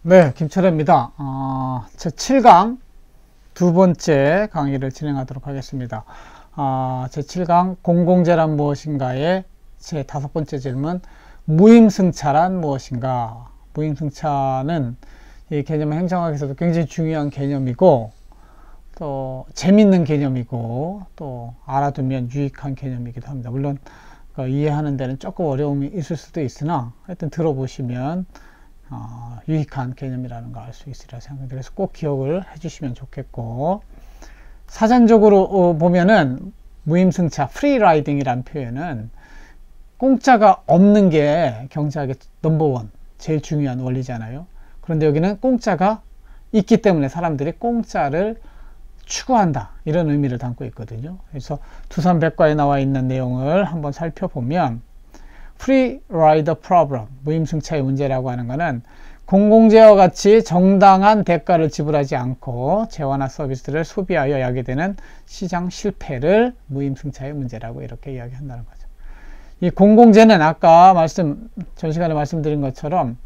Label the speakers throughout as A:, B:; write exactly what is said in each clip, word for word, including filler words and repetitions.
A: 네, 김철회입니다. 어, 제 칠 강 두 번째 강의를 진행하도록 하겠습니다. 어, 제 칠 강 공공재란 무엇인가의 제 다섯 번째 질문, 무임승차란 무엇인가? 무임승차는 이 개념 행정학에서도 굉장히 중요한 개념이고, 또 재밌는 개념이고, 또 알아두면 유익한 개념이기도 합니다. 물론 그 이해하는 데는 조금 어려움이 있을 수도 있으나 하여튼 들어보시면 어, 유익한 개념이라는 걸 알 수 있으리라 생각합니다. 그래서 꼭 기억을 해주시면 좋겠고, 사전적으로 어, 보면은 무임승차, 프리라이딩이라는 표현은 공짜가 없는 게 경제학의 넘버원, 제일 중요한 원리잖아요. 그런데 여기는 공짜가 있기 때문에 사람들이 공짜를 추구한다, 이런 의미를 담고 있거든요. 그래서 두산백과에 나와 있는 내용을 한번 살펴보면, Free Rider Problem, 무임승차의 문제라고 하는 것은 공공재와 같이 정당한 대가를 지불하지 않고 재화나 서비스를 소비하여 야기되는 시장 실패를 무임승차의 문제라고 이렇게 이야기한다는 거죠. 이 공공재는 아까 말씀, 전 시간에 말씀드린 것처럼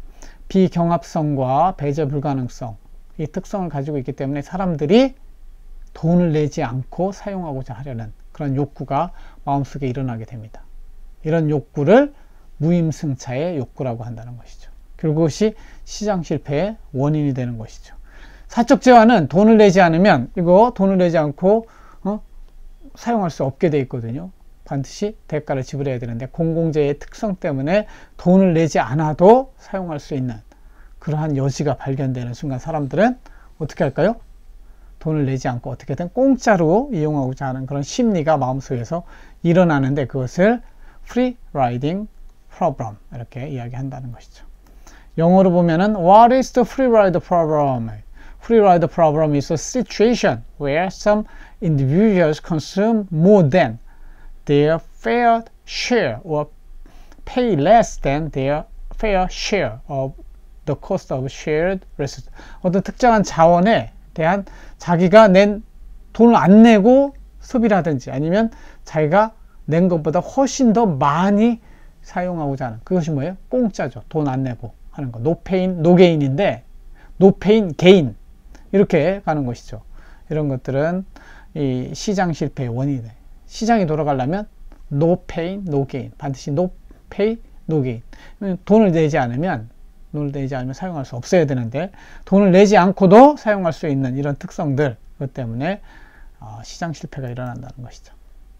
A: 비경합성과 배제 불가능성, 이 특성을 가지고 있기 때문에 사람들이 돈을 내지 않고 사용하고자 하려는 그런 욕구가 마음속에 일어나게 됩니다. 이런 욕구를 무임승차의 욕구라고 한다는 것이죠. 그것이 시장 실패의 원인이 되는 것이죠. 사적 재화는 돈을 내지 않으면, 이거 돈을 내지 않고 어? 사용할 수 없게 돼 있거든요. 반드시 대가를 지불해야 되는데, 공공재의 특성 때문에 돈을 내지 않아도 사용할 수 있는 그러한 여지가 발견되는 순간 사람들은 어떻게 할까요? 돈을 내지 않고 어떻게든 공짜로 이용하고자 하는 그런 심리가 마음속에서 일어나는데, 그것을 Free Riding Problem, 이렇게 이야기한다는 것이죠. 영어로 보면은 What is the free rider problem? Free rider problem is a situation where some individuals consume more than their fair share or pay less than their fair share of the cost of shared resources. 어떤 특정한 자원에 대한 자기가 낸 돈을 안 내고 소비를 하든지, 아니면 자기가 낸 것보다 훨씬 더 많이 사용하고자 하는, 그것이 뭐예요? 공짜죠. 돈 안 내고 하는 거. no pain, no gain인데 no pain, gain, 이렇게 가는 것이죠. 이런 것들은 이 시장 실패의 원인이 돼요. 시장이 돌아가려면 no pain, no gain, 반드시 no pay, no gain. 돈을 내지 않으면 돈을 내지 않으면 사용할 수 없어야 되는데, 돈을 내지 않고도 사용할 수 있는 이런 특성들, 그것 때문에 시장 실패가 일어난다는 것이죠.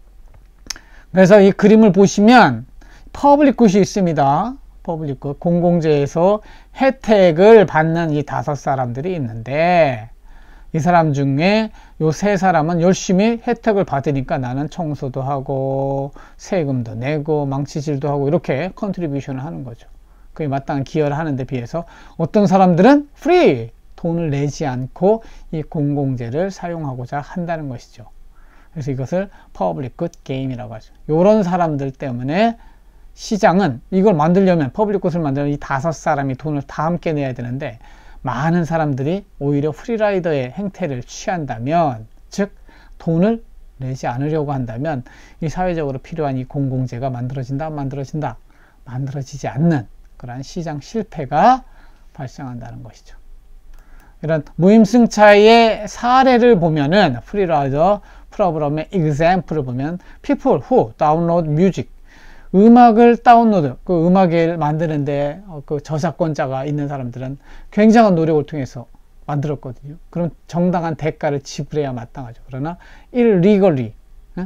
A: 그래서 이 그림을 보시면 퍼블릭 굿이 있습니다. 퍼블릭 굿, 공공재에서 혜택을 받는 이 다섯 사람들이 있는데, 이 사람 중에 요 세 사람은 열심히 혜택을 받으니까 나는 청소도 하고 세금도 내고 망치질도 하고 이렇게 컨트리뷰션을 하는 거죠. 그에 마땅한 기여를 하는 데 비해서 어떤 사람들은 프리, 돈을 내지 않고 이 공공재를 사용하고자 한다는 것이죠. 그래서 이것을 퍼블릭 굿 게임이라고 하죠. 이런 사람들 때문에 시장은, 이걸 만들려면, 퍼블릭 굿을 만들려면 이 다섯 사람이 돈을 다 함께 내야 되는데, 많은 사람들이 오히려 프리라이더의 행태를 취한다면, 즉 돈을 내지 않으려고 한다면 이 사회적으로 필요한 이 공공재가 만들어진다, 만들어진다, 만들어지지 않는 그러한 시장 실패가 발생한다는 것이죠. 이런 무임승차의 사례를 보면은, 프리라이더 프로그램의 example을 보면, people who download music, 음악을 다운로드, 그 음악을 만드는데 그 저작권자가 있는 사람들은 굉장한 노력을 통해서 만들었거든요. 그럼 정당한 대가를 지불해야 마땅하죠. 그러나 illegally, 예?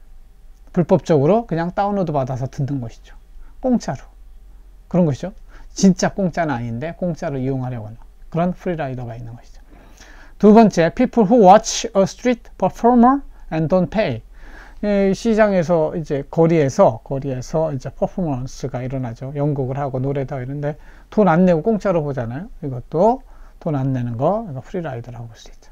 A: 불법적으로 그냥 다운로드 받아서 듣는 것이죠. 공짜로. 그런 것이죠. 진짜 공짜는 아닌데 공짜로 이용하려고 하는 그런 프리라이더가 있는 것이죠. 두 번째, people who watch a street performer and don't pay. 시장에서 이제 거리에서 거리에서 이제 퍼포먼스가 일어나죠. 연극을 하고 노래도 하고 이런데 돈 안 내고 공짜로 보잖아요. 이것도 돈 안 내는 거, 이거 프리라이더라고 볼 수 있죠.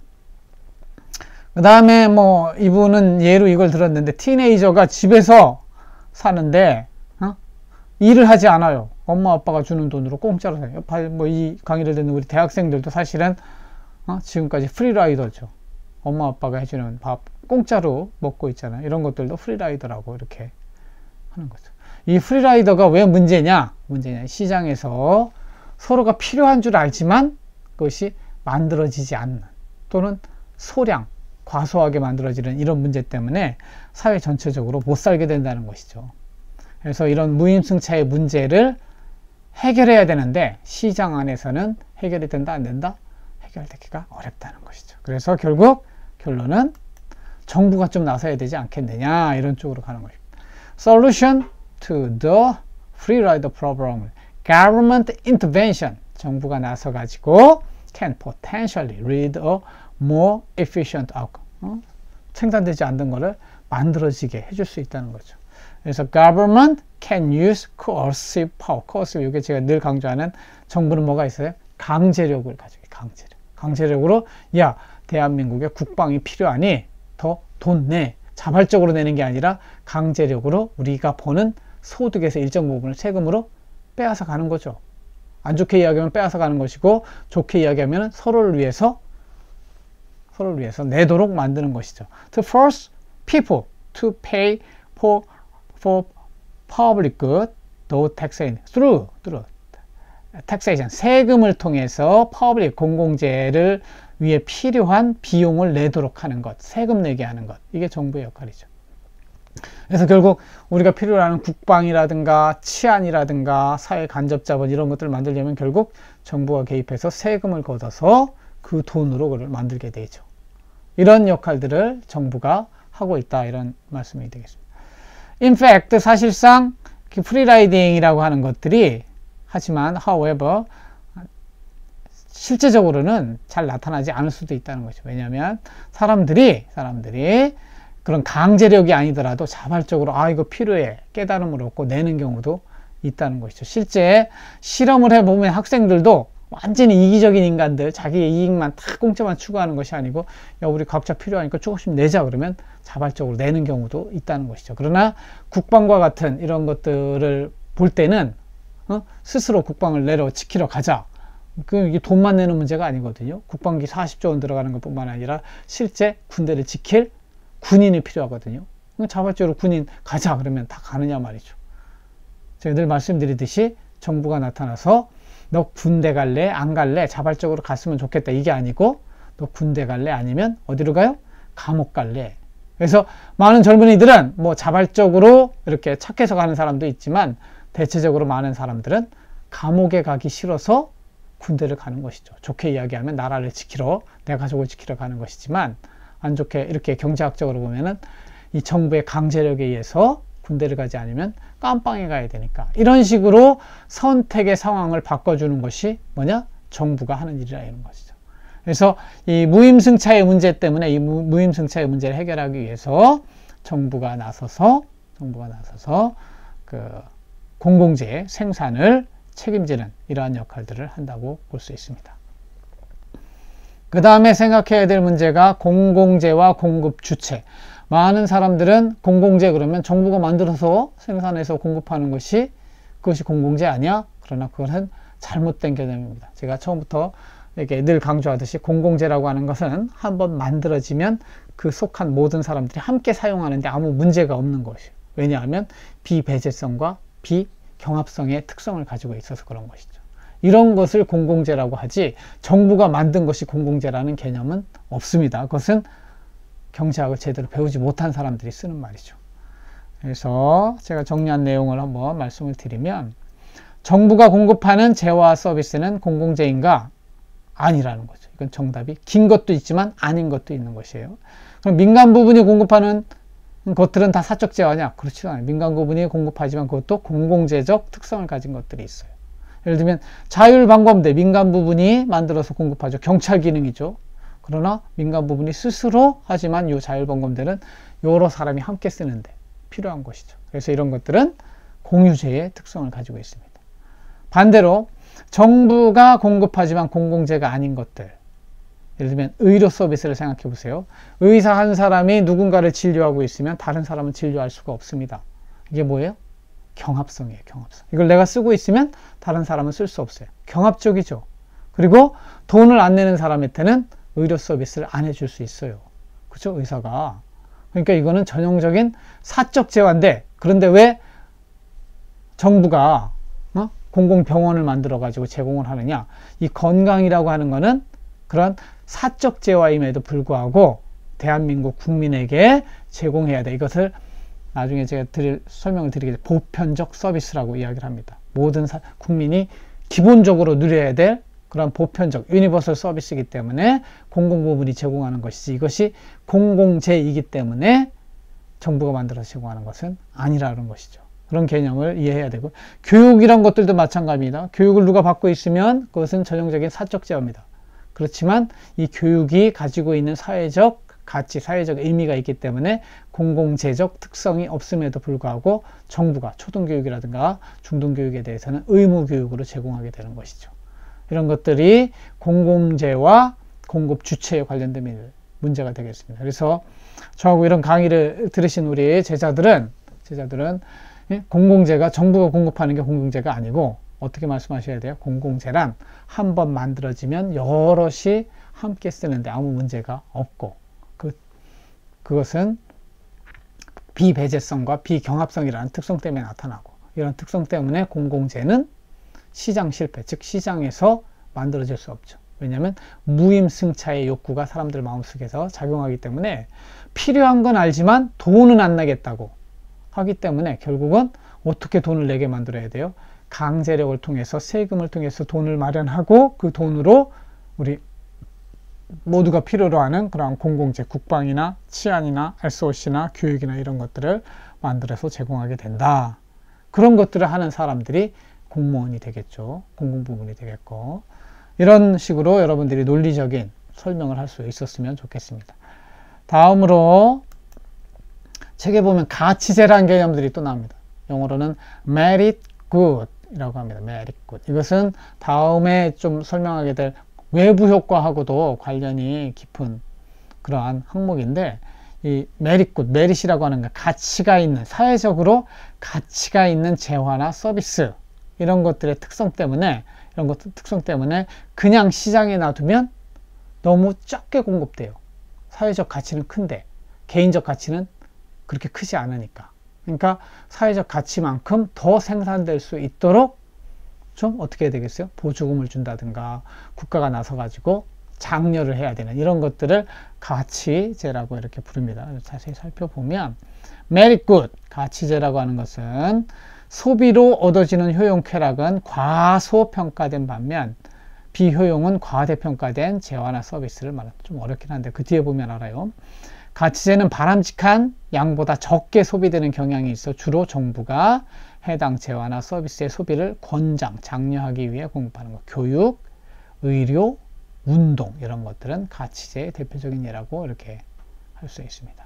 A: 그 다음에 뭐 이분은 예로 이걸 들었는데, 티네이저가 집에서 사는데 어? 일을 하지 않아요. 엄마 아빠가 주는 돈으로 공짜로 사요. 뭐 이 강의를 듣는 우리 대학생들도 사실은 어? 지금까지 프리라이더죠. 엄마 아빠가 해주는 밥 공짜로 먹고 있잖아요. 이런 것들도 프리라이더라고 이렇게 하는 거죠. 이 프리라이더가 왜 문제냐? 문제냐? 시장에서 서로가 필요한 줄 알지만 것이 만들어지지 않는, 또는 소량, 과소하게 만들어지는 이런 문제 때문에 사회 전체적으로 못 살게 된다는 것이죠. 그래서 이런 무임승차의 문제를 해결해야 되는데 시장 안에서는 해결이 된다 안 된다? 해결되기가 어렵다는 것이죠. 그래서 결국 결론은 정부가 좀 나서야 되지 않겠느냐, 이런 쪽으로 가는 것입니다. Solution to the free rider problem. Government intervention. 정부가 나서 가지고 can potentially lead a more efficient outcome. 어? 생산되지 않는 것을 만들어지게 해줄 수 있다는 거죠. 그래서 government can use coercive power. coercive, 이게 제가 늘 강조하는, 정부는 뭐가 있어요? 강제력을 가지고, 강제력. 강제력으로, 야, 대한민국에 국방이 필요하니 더 돈 내. 자발적으로 내는 게 아니라 강제력으로 우리가 버는 소득에서 일정 부분을 세금으로 빼앗아 가는 거죠. 안 좋게 이야기하면 빼앗아 가는 것이고, 좋게 이야기하면 서로를 위해서 서로를 위해서 내도록 만드는 것이죠. To force people to pay for for public good, though taxation through through taxation, 세금을 통해서 public, 공공재를 위해 필요한 비용을 내도록 하는 것, 세금 내게 하는 것, 이게 정부의 역할이죠. 그래서 결국 우리가 필요로 하는 국방이라든가 치안이라든가 사회 간접자본 이런 것들을 만들려면 결국 정부가 개입해서 세금을 걷어서 그 돈으로 그걸 만들게 되죠. 이런 역할들을 정부가 하고 있다, 이런 말씀이 되겠습니다. In fact, 사실상 프리라이딩이라고 하는 것들이, 하지만 however, 실제적으로는 잘 나타나지 않을 수도 있다는 거죠. 왜냐하면 사람들이 사람들이 그런 강제력이 아니더라도 자발적으로 아 이거 필요해 깨달음을 얻고 내는 경우도 있다는 것이죠. 실제 실험을 해보면 학생들도 완전히 이기적인 인간들, 자기의 이익만 다 공짜만 추구하는 것이 아니고, 야 우리 각자 필요하니까 조금씩 내자 그러면 자발적으로 내는 경우도 있다는 것이죠. 그러나 국방과 같은 이런 것들을 볼 때는 어? 스스로 국방을 내려 지키러 가자, 그 이게 돈만 내는 문제가 아니거든요. 국방비 사십조 원 들어가는 것뿐만 아니라 실제 군대를 지킬 군인이 필요하거든요. 자발적으로 군인 가자 그러면 다 가느냐 말이죠. 제가 늘 말씀드리듯이 정부가 나타나서 너 군대 갈래? 안 갈래? 자발적으로 갔으면 좋겠다, 이게 아니고 너 군대 갈래? 아니면 어디로 가요? 감옥 갈래? 그래서 많은 젊은이들은 뭐 자발적으로 이렇게 착해서 가는 사람도 있지만, 대체적으로 많은 사람들은 감옥에 가기 싫어서 군대를 가는 것이죠. 좋게 이야기하면 나라를 지키러, 내 가족을 지키러 가는 것이지만, 안 좋게 이렇게 경제학적으로 보면은 이 정부의 강제력에 의해서 군대를 가지 않으면 깜빵에 가야 되니까, 이런 식으로 선택의 상황을 바꿔주는 것이 뭐냐? 정부가 하는 일이라 이런 것이죠. 그래서 이 무임승차의 문제 때문에 이 무, 무임승차의 문제를 해결하기 위해서 정부가 나서서 정부가 나서서 그 공공재 생산을 책임지는 이러한 역할들을 한다고 볼 수 있습니다. 그 다음에 생각해야 될 문제가 공공재와 공급 주체. 많은 사람들은 공공재 그러면 정부가 만들어서 생산해서 공급하는 것이, 그것이 공공재 아니야? 그러나 그것은 잘못된 개념입니다. 제가 처음부터 이렇게 늘 강조하듯이 공공재라고 하는 것은 한번 만들어지면 그 속한 모든 사람들이 함께 사용하는데 아무 문제가 없는 것이에요. 왜냐하면 비배제성과 비경합성의 특성을 가지고 있어서 그런 것이죠. 이런 것을 공공재라고 하지, 정부가 만든 것이 공공재라는 개념은 없습니다. 그것은 경제학을 제대로 배우지 못한 사람들이 쓰는 말이죠. 그래서 제가 정리한 내용을 한번 말씀을 드리면, 정부가 공급하는 재화 서비스는 공공재인가? 아니라는 거죠. 이건 정답이 긴 것도 있지만 아닌 것도 있는 것이에요. 그럼 민간 부분이 공급하는 것들은 다 사적 재화냐? 그렇지도 않아요. 민간 부분이 공급하지만 그것도 공공재적 특성을 가진 것들이 있어요. 예를 들면 자율방범대, 민간 부분이 만들어서 공급하죠. 경찰 기능이죠. 그러나 민간 부분이 스스로 하지만 이 자율방범대는 여러 사람이 함께 쓰는데 필요한 것이죠. 그래서 이런 것들은 공유재의 특성을 가지고 있습니다. 반대로 정부가 공급하지만 공공재가 아닌 것들, 예를 들면 의료 서비스를 생각해 보세요. 의사 한 사람이 누군가를 진료하고 있으면 다른 사람은 진료할 수가 없습니다. 이게 뭐예요? 경합성이에요. 경합성. 이걸 내가 쓰고 있으면 다른 사람은 쓸 수 없어요. 경합적이죠. 그리고 돈을 안 내는 사람한테는 의료 서비스를 안 해줄 수 있어요. 그렇죠? 의사가. 그러니까 이거는 전형적인 사적 재화인데, 그런데 왜 정부가 어? 공공병원을 만들어 가지고 제공을 하느냐. 이 건강이라고 하는 거는 그런 사적 재화임에도 불구하고 대한민국 국민에게 제공해야 돼. 이것을 나중에 제가 드릴, 설명을 드리겠습니다. 보편적 서비스라고 이야기를 합니다. 모든 사, 국민이 기본적으로 누려야 될 그런 보편적 유니버설 서비스이기 때문에 공공부문이 제공하는 것이지, 이것이 공공재이기 때문에 정부가 만들어서 제공하는 것은 아니라는 것이죠. 그런 개념을 이해해야 되고, 교육이란 것들도 마찬가지입니다. 교육을 누가 받고 있으면 그것은 전형적인 사적 재화입니다. 그렇지만 이 교육이 가지고 있는 사회적 가치, 사회적 의미가 있기 때문에 공공재적 특성이 없음에도 불구하고 정부가 초등교육이라든가 중등교육에 대해서는 의무교육으로 제공하게 되는 것이죠. 이런 것들이 공공재와 공급 주체에 관련된 문제가 되겠습니다. 그래서 저하고 이런 강의를 들으신 우리 제자들은 제자들은 공공재가 정부가 공급하는 게 공공재가 아니고 어떻게 말씀하셔야 돼요? 공공재란 한번 만들어지면 여럿이 함께 쓰는데 아무 문제가 없고, 그, 그것은 비배제성과 비경합성이라는 특성 때문에 나타나고, 이런 특성 때문에 공공재는 시장 실패, 즉 시장에서 만들어질 수 없죠. 왜냐하면 무임승차의 욕구가 사람들 마음속에서 작용하기 때문에 필요한 건 알지만 돈은 안 나겠다고 하기 때문에 결국은 어떻게 돈을 내게 만들어야 돼요? 강제력을 통해서, 세금을 통해서 돈을 마련하고 그 돈으로 우리 모두가 필요로 하는 그런 공공재, 국방이나 치안이나 에스오씨나 교육이나 이런 것들을 만들어서 제공하게 된다. 그런 것들을 하는 사람들이 공무원이 되겠죠. 공공부문이 되겠고, 이런 식으로 여러분들이 논리적인 설명을 할 수 있었으면 좋겠습니다. 다음으로 책에 보면 가치재라는 개념들이 또 나옵니다. 영어로는 merit good 이라고 합니다. merit good. 이것은 다음에 좀 설명하게 될 외부 효과하고도 관련이 깊은 그러한 항목인데, 이 merit good, merit이라고 하는 건 가치가 있는, 사회적으로 가치가 있는 재화나 서비스, 이런 것들의 특성 때문에, 이런 것들 특성 때문에 그냥 시장에 놔두면 너무 적게 공급돼요. 사회적 가치는 큰데 개인적 가치는 그렇게 크지 않으니까. 그러니까 사회적 가치만큼 더 생산될 수 있도록 좀 어떻게 해야 되겠어요? 보조금을 준다든가 국가가 나서 가지고 장려를 해야 되는 이런 것들을 가치재라고 이렇게 부릅니다. 자세히 살펴보면 merit good, 가치재라고 하는 것은 소비로 얻어지는 효용 쾌락은 과소평가된 반면 비효용은 과대평가된 재화나 서비스를 말합니다. 좀 어렵긴 한데 그 뒤에 보면 알아요. 가치재는 바람직한 양보다 적게 소비되는 경향이 있어 주로 정부가 해당 재화나 서비스의 소비를 권장, 장려하기 위해 공급하는 것. 교육, 의료, 운동 이런 것들은 가치재의 대표적인 예라고 이렇게 할 수 있습니다.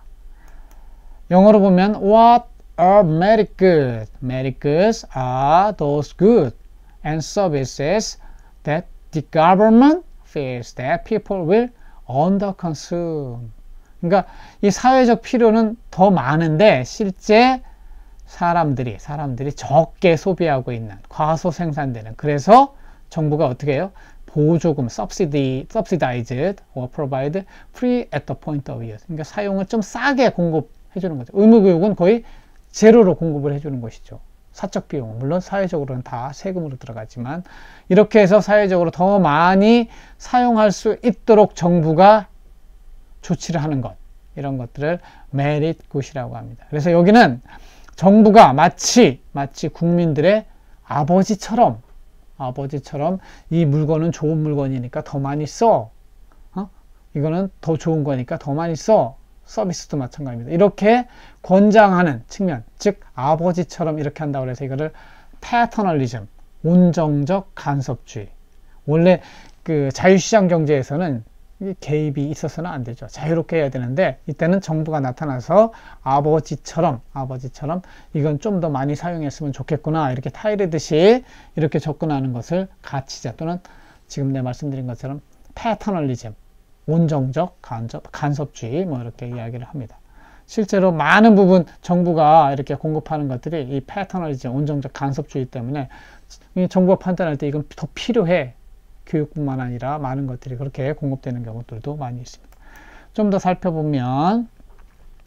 A: 영어로 보면 What are merit goods? Merit goods are those goods and services that the government feels that people will underconsume. 그러니까 이 사회적 필요는 더 많은데 실제 사람들이 사람들이 적게 소비하고 있는, 과소 생산되는, 그래서 정부가 어떻게 해요? 보조금, subsidy, subsidized or provide free at the point of use. 그러니까 사용을 좀 싸게 공급해 주는 거죠. 의무교육은 거의 제로로 공급을 해 주는 것이죠. 사적 비용, 물론 사회적으로는 다 세금으로 들어가지만 이렇게 해서 사회적으로 더 많이 사용할 수 있도록 정부가 조치를 하는 것, 이런 것들을 merit good이라고 합니다. 그래서 여기는 정부가 마치 마치 국민들의 아버지처럼 아버지처럼 이 물건은 좋은 물건이니까 더 많이 써, 어? 이거는 더 좋은 거니까 더 많이 써, 서비스도 마찬가지입니다. 이렇게 권장하는 측면, 즉 아버지처럼 이렇게 한다고 해서 이거를 패터널리즘, 온정적 간섭주의. 원래 그 자유시장 경제에서는 개입이 있어서는 안 되죠. 자유롭게 해야 되는데 이때는 정부가 나타나서 아버지처럼 아버지처럼 이건 좀 더 많이 사용했으면 좋겠구나, 이렇게 타이르듯이 이렇게 접근하는 것을 가치재 또는 지금 내 말씀드린 것처럼 패터널리즘, 온정적 간섭, 간섭주의 뭐 이렇게 이야기를 합니다. 실제로 많은 부분 정부가 이렇게 공급하는 것들이 이 패터널리즘, 온정적 간섭주의 때문에 정부가 판단할 때 이건 더 필요해, 교육뿐만 아니라 많은 것들이 그렇게 공급되는 경우들도 많이 있습니다. 좀 더 살펴보면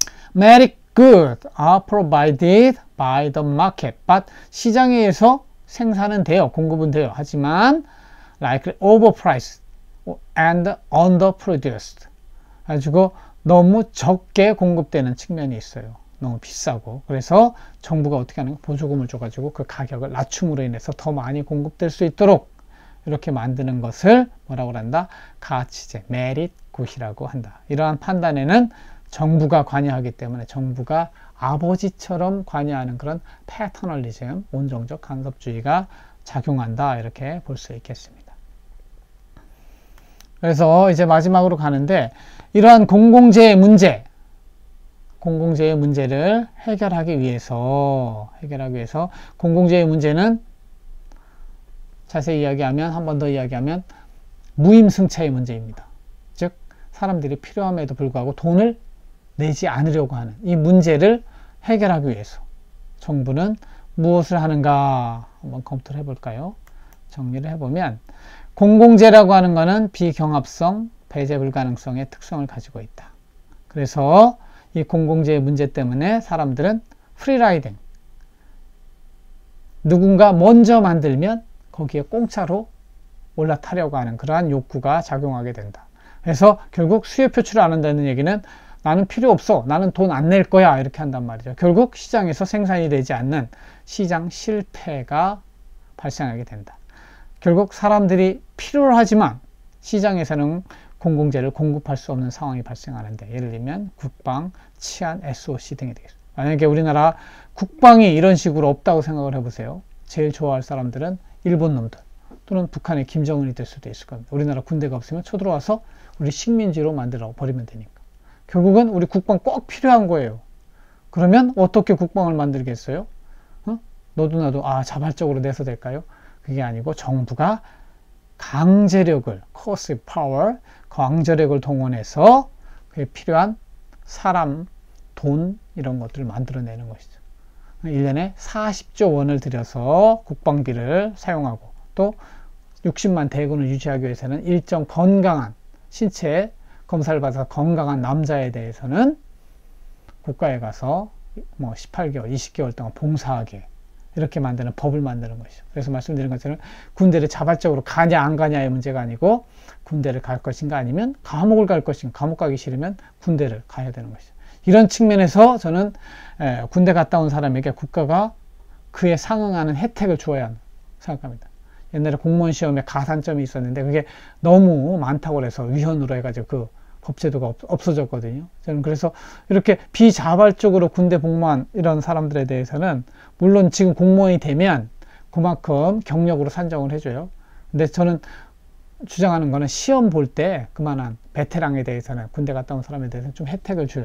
A: merit goods are provided by the market, but 시장에 의해서 생산은 돼요. 공급은 돼요. 하지만 likely overpriced and underproduced. 가지고 너무 적게 공급되는 측면이 있어요. 너무 비싸고. 그래서 정부가 어떻게 하는 거? 보조금을 줘가지고 그 가격을 낮춤으로 인해서 더 많이 공급될 수 있도록 이렇게 만드는 것을 뭐라고 한다? 가치제, 메릿 굿이라고 한다. 이러한 판단에는 정부가 관여하기 때문에 정부가 아버지처럼 관여하는 그런 패터널리즘, 온정적 간섭주의가 작용한다. 이렇게 볼 수 있겠습니다. 그래서 이제 마지막으로 가는데 이러한 공공재의 문제, 공공재의 문제를 해결하기 위해서 해결하기 위해서 공공재의 문제는 자세히 이야기하면 한 번 더 이야기하면 무임승차의 문제입니다. 즉 사람들이 필요함에도 불구하고 돈을 내지 않으려고 하는 이 문제를 해결하기 위해서 정부는 무엇을 하는가 한번 검토를 해볼까요? 정리를 해보면 공공재라고 하는 것은 비경합성, 배제 불가능성의 특성을 가지고 있다. 그래서 이 공공재의 문제 때문에 사람들은 프리라이딩, 누군가 먼저 만들면 거기에 공짜로 올라타려고 하는 그러한 욕구가 작용하게 된다. 그래서 결국 수요 표출을 안 한다는 얘기는 나는 필요 없어, 나는 돈 안 낼 거야, 이렇게 한단 말이죠. 결국 시장에서 생산이 되지 않는 시장 실패가 발생하게 된다. 결국 사람들이 필요를 하지만 시장에서는 공공재를 공급할 수 없는 상황이 발생하는데, 예를 들면 국방, 치안, 에스오씨 등이 되겠습니다. 만약에 우리나라 국방이 이런 식으로 없다고 생각을 해보세요. 제일 좋아할 사람들은 일본 놈들 또는 북한의 김정은이 될 수도 있을 겁니다. 우리나라 군대가 없으면 쳐들어와서 우리 식민지로 만들어 버리면 되니까. 결국은 우리 국방 꼭 필요한 거예요. 그러면 어떻게 국방을 만들겠어요? 어? 너도 나도 아 자발적으로 내서 될까요? 그게 아니고 정부가 강제력을, coercive power, 강제력을 동원해서 그에 필요한 사람, 돈 이런 것들을 만들어내는 것이죠. 일 년에 사십조 원을 들여서 국방비를 사용하고 또 육십만 대군을 유지하기 위해서는 일정 건강한 신체 검사를 받아서 건강한 남자에 대해서는 국가에 가서 뭐 십팔 개월, 이십 개월 동안 봉사하게 이렇게 만드는 법을 만드는 것이죠. 그래서 말씀드린 것처럼 군대를 자발적으로 가냐 안 가냐의 문제가 아니고 군대를 갈 것인가 아니면 감옥을 갈 것인가, 감옥 가기 싫으면 군대를 가야 되는 것이죠. 이런 측면에서 저는 에, 군대 갔다 온 사람에게 국가가 그에 상응하는 혜택을 주어야 한다고 생각합니다. 옛날에 공무원 시험에 가산점이 있었는데 그게 너무 많다고 해서 위헌으로 해가지고 그 법제도가 없, 없어졌거든요. 저는 그래서 이렇게 비자발적으로 군대 복무한 이런 사람들에 대해서는 물론 지금 공무원이 되면 그만큼 경력으로 산정을 해줘요. 근데 저는 주장하는 거는 시험 볼 때 그만한 베테랑에 대해서는 군대 갔다 온 사람에 대해서는 좀 혜택을 줄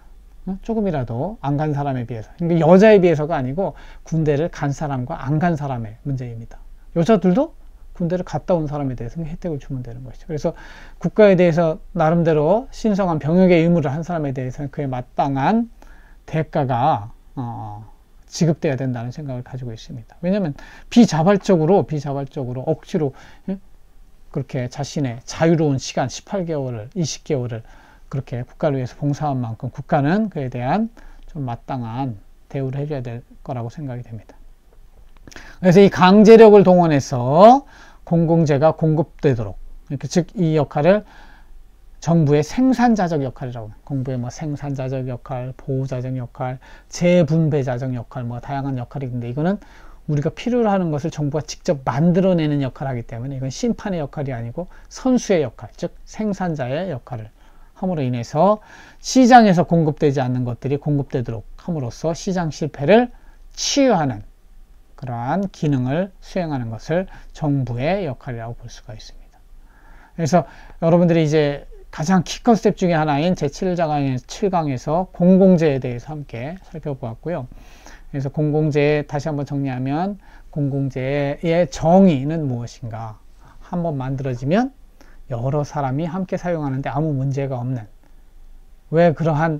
A: 조금이라도 안 간 사람에 비해서, 그러니까 여자에 비해서가 아니고 군대를 간 사람과 안 간 사람의 문제입니다. 여자들도 군대를 갔다 온 사람에 대해서는 혜택을 주면 되는 것이죠. 그래서 국가에 대해서 나름대로 신성한 병역의 의무를 한 사람에 대해서는 그에 마땅한 대가가 어, 지급돼야 된다는 생각을 가지고 있습니다. 왜냐하면 비자발적으로 비자발적으로 억지로 예? 그렇게 자신의 자유로운 시간 십팔 개월을 이십 개월을 그렇게 국가를 위해서 봉사한 만큼 국가는 그에 대한 좀 마땅한 대우를 해줘야 될 거라고 생각이 됩니다. 그래서 이 강제력을 동원해서 공공재가 공급되도록, 즉 이 역할을 정부의 생산자적 역할이라고 해요. 공부의 뭐 생산자적 역할, 보호자적 역할, 재분배자적 역할, 뭐 다양한 역할이 있는데 이거는 우리가 필요로 하는 것을 정부가 직접 만들어내는 역할을 하기 때문에 이건 심판의 역할이 아니고 선수의 역할, 즉 생산자의 역할을 함으로 인해서 시장에서 공급되지 않는 것들이 공급되도록 함으로써 시장 실패를 치유하는 그러한 기능을 수행하는 것을 정부의 역할이라고 볼 수가 있습니다. 그래서 여러분들이 이제 가장 키 컨셉 중에 하나인 제칠 강에서 공공재에 대해서 함께 살펴보았고요. 그래서 공공재 다시 한번 정리하면 공공재의 정의는 무엇인가? 한번 만들어지면 여러 사람이 함께 사용하는데 아무 문제가 없는, 왜 그러한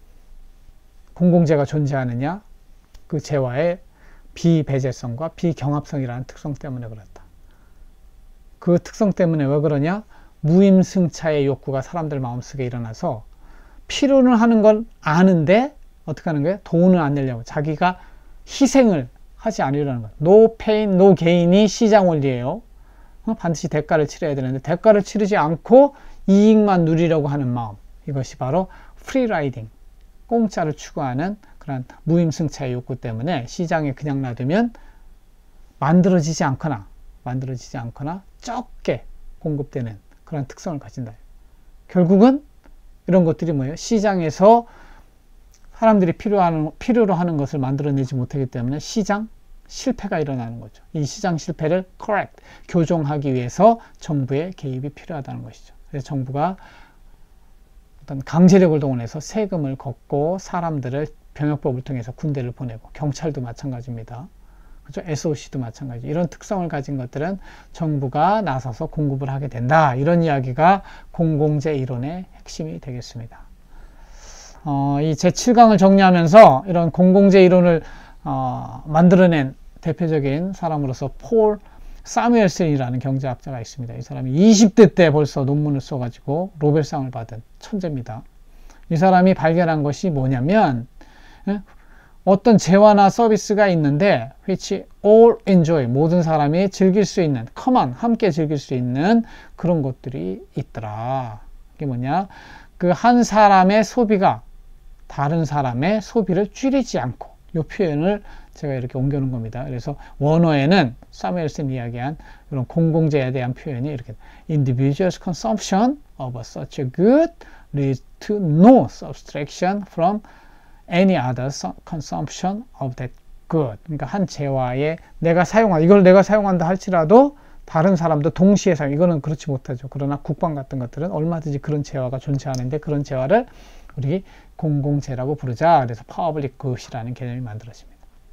A: 공공재가 존재하느냐? 그 재화의 비배제성과 비경합성이라는 특성 때문에 그렇다. 그 특성 때문에 왜 그러냐? 무임승차의 욕구가 사람들 마음속에 일어나서 필요는 하는 걸 아는데 어떻게 하는 거예요? 돈을 안 내려고 자기가 희생을 하지 않으려는 것. No pain, no gain이 시장 원리예요. 어? 반드시 대가를 치러야 되는데 대가를 치르지 않고 이익만 누리려고 하는 마음. 이것이 바로 free riding, 공짜를 추구하는 그런 무임승차의 욕구 때문에 시장에 그냥 놔두면 만들어지지 않거나 만들어지지 않거나 적게 공급되는 그런 특성을 가진다. 결국은 이런 것들이 뭐예요? 시장에서 사람들이 필요하는, 필요로 하는 것을 만들어내지 못하기 때문에 시장 실패가 일어나는 거죠. 이 시장 실패를 correct, 교정하기 위해서 정부의 개입이 필요하다는 것이죠. 그래서 정부가 어떤 강제력을 동원해서 세금을 걷고 사람들을 병역법을 통해서 군대를 보내고 경찰도 마찬가지입니다. 그렇죠? 에스오씨도 마찬가지. 이런 특성을 가진 것들은 정부가 나서서 공급을 하게 된다. 이런 이야기가 공공재 이론의 핵심이 되겠습니다. 어, 이 제칠 강을 정리하면서 이런 공공재 이론을 어, 만들어낸 대표적인 사람으로서 폴 사뮤엘슨이라는 경제학자가 있습니다. 이 사람이 이십 대 때 벌써 논문을 써가지고 노벨상을 받은 천재입니다. 이 사람이 발견한 것이 뭐냐면 어떤 재화나 서비스가 있는데 which all enjoy, 모든 사람이 즐길 수 있는, common, 함께 즐길 수 있는 그런 것들이 있더라. 이게 뭐냐? 그 한 사람의 소비가 다른 사람의 소비를 줄이지 않고, 이 표현을 제가 이렇게 옮겨놓은 겁니다. 그래서 원어에는 사무엘슨이 이야기한 이런 공공재에 대한 표현이 이렇게 individual's consumption of such a good leads to no subtraction from any other consumption of that good. 그러니까 한 재화에 내가 사용한, 이걸 내가 사용한다 할지라도 다른 사람도 동시에 사용, 이거는 그렇지 못하죠. 그러나 국방 같은 것들은 얼마든지 그런 재화가 존재하는데 그런 재화를 우리 공공재라고 부르자. 그래서 퍼블릭 굿이라는 개념이 만들어집니다.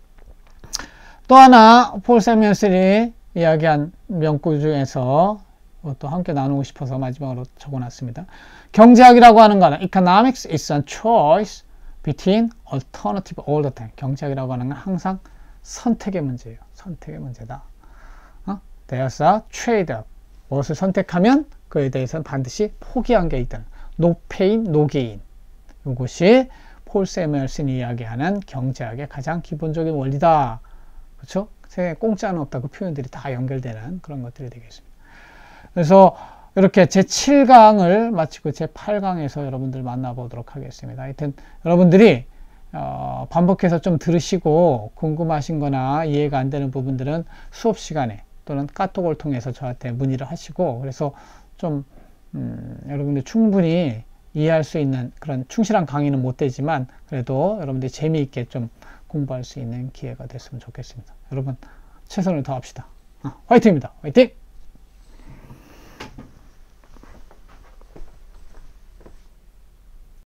A: 또 하나 폴 세뮤얼슨이 이야기한 명구 중에서 또 함께 나누고 싶어서 마지막으로 적어놨습니다. 경제학이라고 하는 거는 economics is a choice between alternative all the time. 경제학이라고 하는 건 항상 선택의 문제예요. 선택의 문제다. 어? There's a trade-off. 무엇을 선택하면 그에 대해서는 반드시 포기한 게 있다는. No pain, no gain. 이것이 폴 세뮤얼슨이 이야기하는 경제학의 가장 기본적인 원리다. 그렇죠? 세상에 공짜는 없다. 그 표현들이 다 연결되는 그런 것들이 되겠습니다. 그래서 이렇게 제칠 강을 마치고 제팔 강에서 여러분들 만나보도록 하겠습니다. 하여튼 여러분들이 어, 반복해서 좀 들으시고 궁금하신 거나 이해가 안 되는 부분들은 수업 시간에 또는 카톡을 통해서 저한테 문의를 하시고, 그래서 좀 음, 여러분들 충분히 이해할 수 있는 그런 충실한 강의는 못 되지만 그래도 여러분들이 재미있게 좀 공부할 수 있는 기회가 됐으면 좋겠습니다. 여러분 최선을 다합시다. 어, 화이팅입니다. 화이팅!